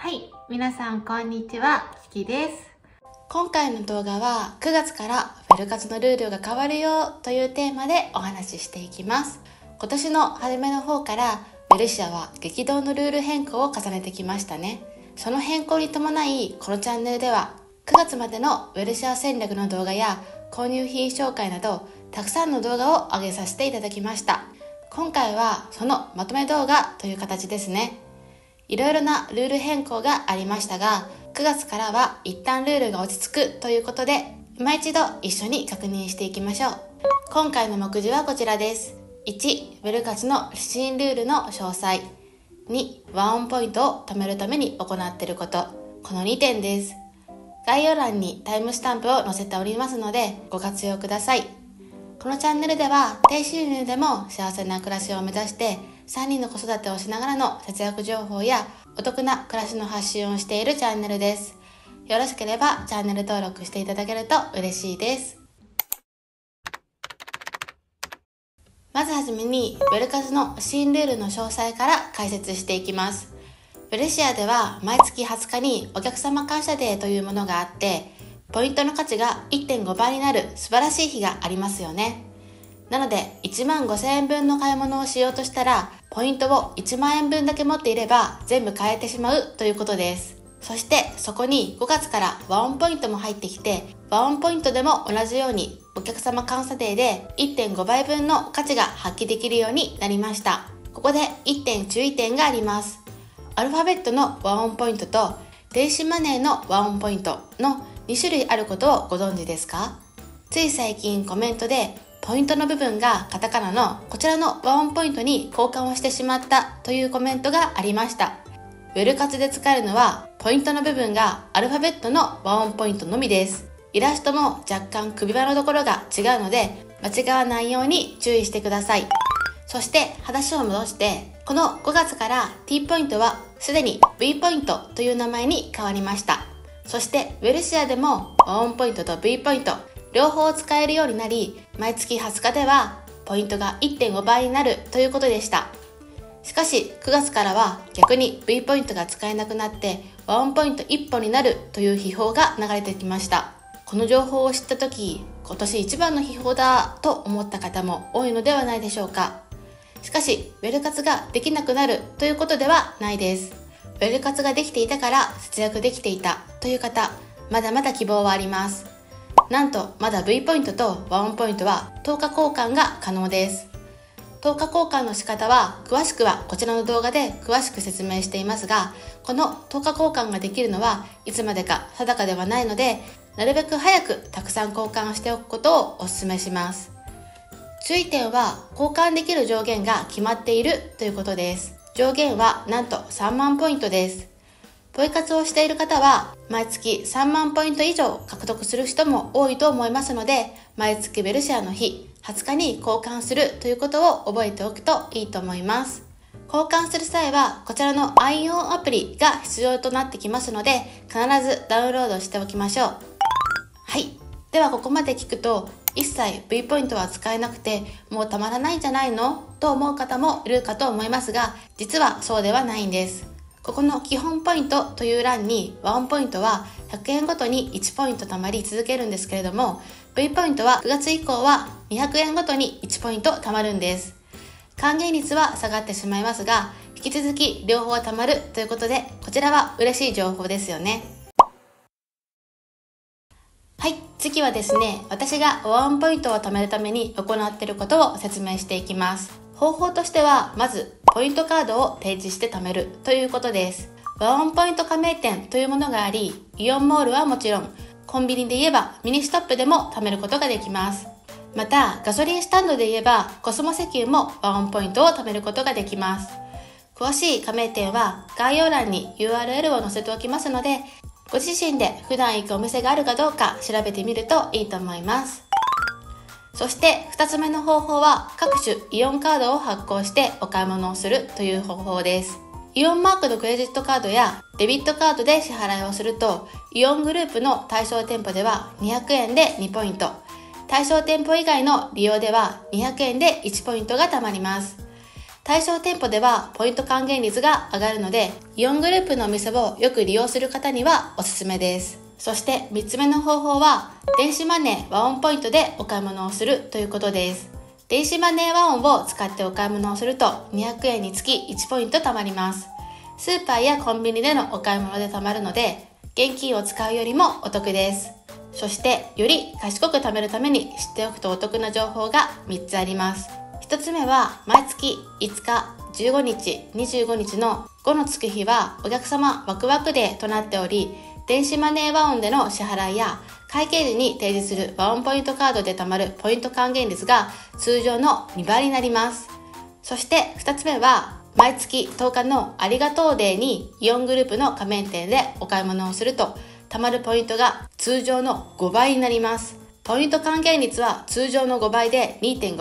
はい、皆さんこんにちは、キキです。 今回の動画は9月からウェル活のルールが変わるよというテーマでお話ししていきます。今年の初めの方からウェルシアは激動のルール変更を重ねてきましたね。その変更に伴いこのチャンネルでは9月までのウェルシア戦略の動画や購入品紹介などたくさんの動画を上げさせていただきました。今回はそのまとめ動画という形ですね。いろいろなルール変更がありましたが、9月からは一旦ルールが落ち着くということで、今一度一緒に確認していきましょう。今回の目次はこちらです。1、ウェル活の新ルールの詳細。2、ワンオンポイントを貯めるために行っていること。この2点です。概要欄にタイムスタンプを載せておりますので、ご活用ください。このチャンネルでは低収入でも幸せな暮らしを目指して3人の子育てをしながらの節約情報やお得な暮らしの発信をしているチャンネルです。よろしければチャンネル登録していただけると嬉しいです。まずはじめにウェル活の新ルールの詳細から解説していきます。ウェルシアでは毎月20日にお客様感謝デーというものがあって、ポイントの価値が 1.5 倍になる素晴らしい日がありますよね。なので1万5000円分の買い物をしようとしたら、ポイントを1万円分だけ持っていれば全部買えてしまうということです。そしてそこに5月からワンオンポイントも入ってきて、ワンオンポイントでも同じようにお客様感謝デーで 1.5 倍分の価値が発揮できるようになりました。ここで1点注意点があります。アルファベットのワンオンポイントと電子マネーのワンオンポイントの2種類あることをご存知ですか？つい最近コメントでポイントの部分がカタカナのこちらのワンオンポイントに交換をしてしまったというコメントがありました。ウェル活で使えるのはポイントの部分がアルファベットのワンオンポイントのみです。イラストも若干首輪のところが違うので間違わないように注意してください。そして話を戻して、この5月から T ポイントはすでに V ポイントという名前に変わりました。そしてウェルシアでもワンオンポイントと V ポイント両方使えるようになり、毎月20日ではポイントが 1.5 倍になるということでした。しかし9月からは逆に V ポイントが使えなくなってワンオンポイント1本になるという秘宝が流れてきました。この情報を知った時、今年一番の秘宝だと思った方も多いのではないでしょうか。しかしウェル活ができなくなるということではないです。ウェル活ができていたから節約できていたという方、まだまだ希望はあります。なんとまだ V ポイントとワンオンポイントは10日交換が可能です。10日交換の仕方は詳しくはこちらの動画で詳しく説明していますが、この10日交換ができるのはいつまでか定かではないので、なるべく早くたくさん交換しておくことをお勧めします。注意点は交換できる上限が決まっているということです。上限はなんと3万ポイントです。ポイ活をしている方は毎月3万ポイント以上獲得する人も多いと思いますので、毎月ウェルシアの日20日に交換するということを覚えておくといいと思います。交換する際はこちらの iON アプリが必要となってきますので、必ずダウンロードしておきましょう。はい、ではここまで聞くと一切 V ポイントは使えなくてもうたまらないんじゃないのと思う方もいるかと思いますが、実はそうではないんです。ここの基本ポイントという欄にワンポイントは100円ごとに1ポイント貯まり続けるんですけれども、 V ポイントは9月以降は200円ごとに1ポイント貯まるんです。還元率は下がってしまいますが、引き続き両方貯まるということで、こちらは嬉しい情報ですよね。はい、次はですね、私がワンポイントを貯めるために行っていることを説明していきます。方法としては、まずポイントカードを提示して貯めるということです。ワンポイント加盟店というものがあり、イオンモールはもちろん、コンビニで言えばミニストップでも貯めることができます。またガソリンスタンドで言えばコスモ石油もワンポイントを貯めることができます。詳しい加盟店は概要欄に URL を載せておきますので、ご自身で普段行くお店があるかどうか調べてみるといいと思います。そして2つ目の方法は各種イオンカードを発行してお買い物をするという方法です。イオンマークのクレジットカードやデビットカードで支払いをすると、イオングループの対象店舗では200円で2ポイント、対象店舗以外の利用では200円で1ポイントが貯まります。 対象店舗ではポイント還元率が上がるので、イオングループのお店をよく利用する方にはおすすめです。そして3つ目の方法は、電子マネーワンオンポイントでお買い物をするということです。電子マネーワンオンを使ってお買い物をすると200円につき1ポイント貯まります。スーパーやコンビニでのお買い物で貯まるので、現金を使うよりもお得です。そしてより賢く貯めるために知っておくとお得な情報が3つあります。1つ目は、毎月5日、15日、25日の5のつく日はお客様ワクワクデーとなっており、電子マネーワンオンでの支払いや会計時に提示するワンオンポイントカードで貯まるポイント還元率が通常の2倍になります。そして2つ目は、毎月10日のありがとうデーにイオングループの加盟店でお買い物をすると貯まるポイントが通常の5倍になります。ポイント還元率は通常の5倍で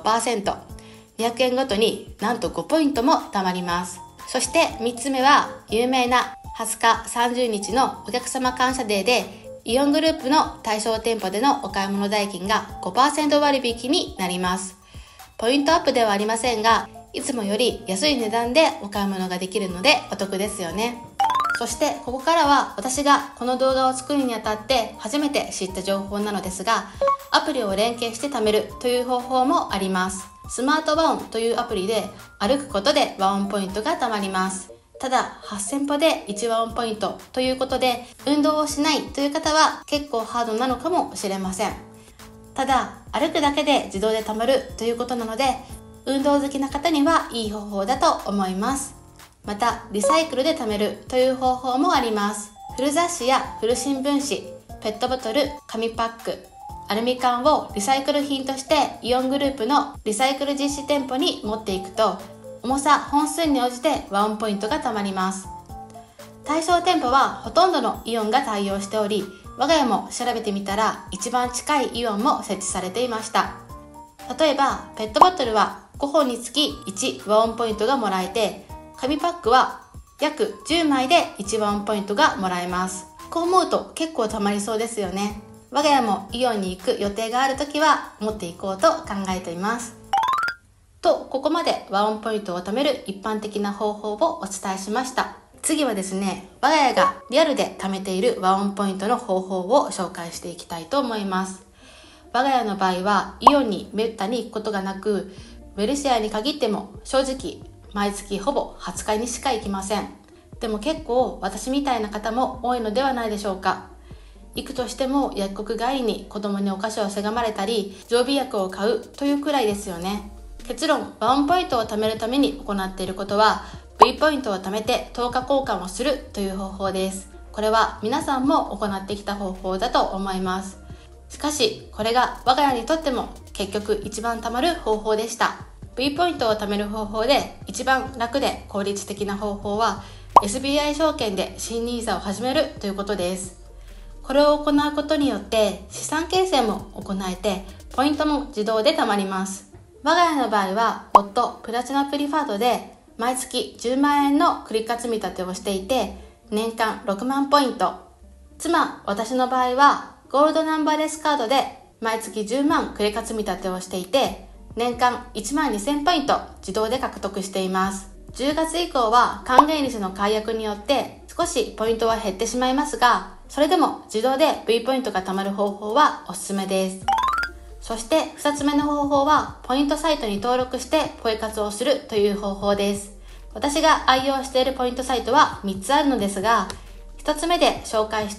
2.5%。200円ごとになんと5ポイントも貯まります。そして3つ目は、有名な20日30日のお客様感謝デーでイオングループの対象店舗でのお買い物代金が 5% 割引になります。ポイントアップではありませんが、いつもより安い値段でお買い物ができるのでお得ですよね。そしてここからは、私がこの動画を作るにあたって初めて知った情報なのですが、アプリを連携して貯めるという方法もあります。スマートワンというアプリで歩くことでワンオンポイントが貯まります。ただ8000歩で1ワンオンポイントということで、運動をしないという方は結構ハードなのかもしれません。ただ歩くだけで自動で貯まるということなので、運動好きな方にはいい方法だと思います。またリサイクルで貯めるという方法もあります。古雑誌や古新聞紙、ペットボトル、紙パック、アルミ缶をリサイクル品としてイオングループのリサイクル実施店舗に持っていくと、重さ本数に応じてワンオンポイントが貯まります。対象店舗はほとんどのイオンが対応しており、我が家も調べてみたら一番近いイオンも設置されていました。例えばペットボトルは5本につき1ワンオンポイントがもらえて、紙パックは約10枚で1ワンオンポイントがもらえます。こう思うと結構貯まりそうですよね。我が家もイオンに行く予定があるときは持っていこうと考えています。と、ここまでワンオンポイントを貯める一般的な方法をお伝えしました。次はですね、我が家がリアルで貯めているワンオンポイントの方法を紹介していきたいと思います。我が家の場合はイオンにめったに行くことがなく、ウェルシアに限っても正直毎月ほぼ20日にしか行きません。でも結構私みたいな方も多いのではないでしょうか。行くとしても薬局帰りに子供にお菓子をせがまれたり、常備薬を買うというくらいですよね。結論、ワンオンポイントを貯めるために行っていることは、V ポイントを貯めて10日交換をするという方法です。これは皆さんも行ってきた方法だと思います。しかし、これが我が家にとっても結局一番貯まる方法でした。V ポイントを貯める方法で一番楽で効率的な方法は、SBI 証券で新 NISA を始めるということです。これを行うことによって資産形成も行えて、ポイントも自動で貯まります。我が家の場合は夫プラチナプリファードで毎月10万円のクリカ積み立てをしていて、年間6万ポイント。妻、私の場合はゴールドナンバーレスカードで毎月10万クリカ積み立てをしていて、年間1万2000ポイント自動で獲得しています。10月以降は還元率の解約によって少しポイントは減ってしまいますが、それでも自動で V ポイントが貯まる方法はおすすめです。そして2つ目の方法は、ポイントサイトに登録してポイ活をするという方法です。私が愛用しているポイントサイトは3つあるのですが、1つ目で紹介した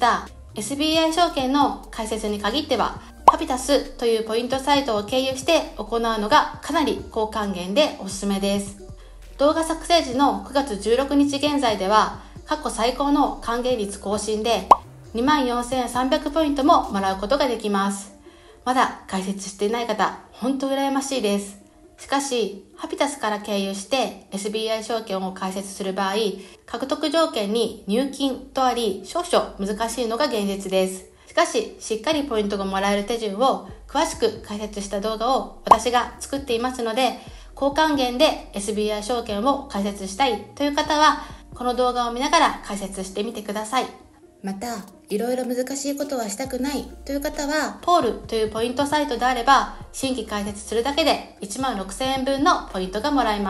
SBI 証券の開設に限っては、ハピタスというポイントサイトを経由して行うのがかなり高還元でおすすめです。動画作成時の9月16日現在では、過去最高の還元率更新で、24,300ポイントももらうことができます。まだ開設していない方、本当羨ましいです。しかし、ハピタスから経由して SBI 証券を開設する場合、獲得条件に入金とあり、少々難しいのが現実です。しかし、しっかりポイントがもらえる手順を詳しく解説した動画を私が作っていますので、高還元で SBI 証券を開設したいという方は、この動画を見ながら解説してみてください。また、いろいろ難しいことはしたくないという方は、ポールというポイントサイトであれば、新規開設するだけで16,000円分のポイントがもらえます。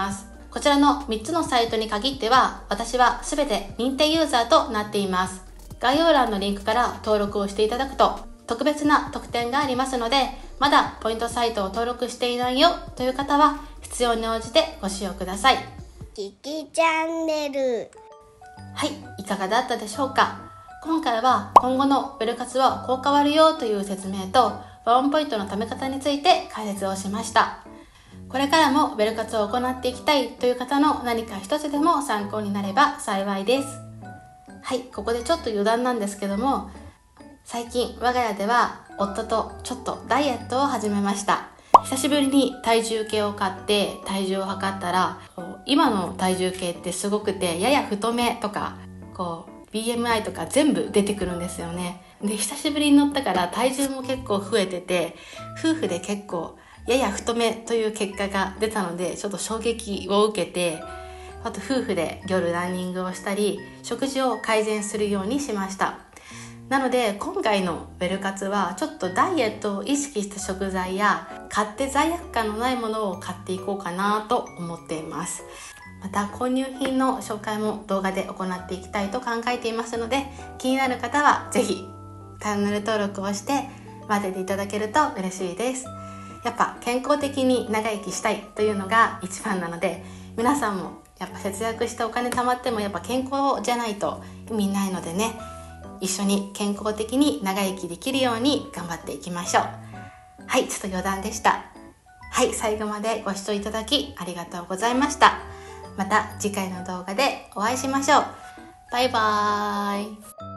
こちらの3つのサイトに限っては、私は全て認定ユーザーとなっています。概要欄のリンクから登録をしていただくと、特別な特典がありますので、まだポイントサイトを登録していないよという方は、必要に応じてご使用ください。 キキチャンネル。 はい、いかがだったでしょうか。今回は今後のウェル活はこう変わるよという説明と、ワンポイントの貯め方について解説をしました。これからもウェル活を行っていきたいという方の何か一つでも参考になれば幸いです。はい、ここでちょっと余談なんですけども、最近我が家では夫とちょっとダイエットを始めました。久しぶりに体重計を買って体重を測ったら、今の体重計ってすごくてやや太めとかBMI とか全部出てくるんですよね。で、久しぶりに乗ったから体重も結構増えてて、夫婦で結構やや太めという結果が出たので、ちょっと衝撃を受けて、あと夫婦で夜ランニングをしたり、食事を改善するようにしました。なので今回のウェル活はちょっとダイエットを意識した食材や買って罪悪感のないものを買っていこうかなと思っています。また購入品の紹介も動画で行っていきたいと考えていますので、気になる方はぜひチャンネル登録をして待ってていただけると嬉しいです。やっぱ健康的に長生きしたいというのが一番なので、皆さんもやっぱ節約してお金貯まってもやっぱ健康じゃないと意味ないのでね、一緒に健康的に長生きできるように頑張っていきましょう。はい、ちょっと余談でした。はい、最後までご視聴いただきありがとうございました。また次回の動画でお会いしましょう。バイバーイ。